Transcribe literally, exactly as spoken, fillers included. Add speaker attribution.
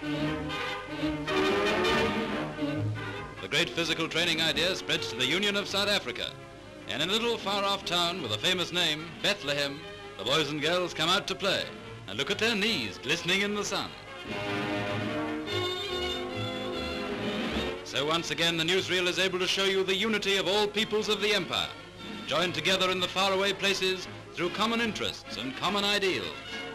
Speaker 1: The great physical training idea spreads to the Union of South Africa. And in a little far-off town with a famous name, Bethlehem, the boys and girls come out to play. And look at their knees glistening in the sun. So once again, the newsreel is able to show you the unity of all peoples of the empire, joined together in the faraway places through common interests and common ideals.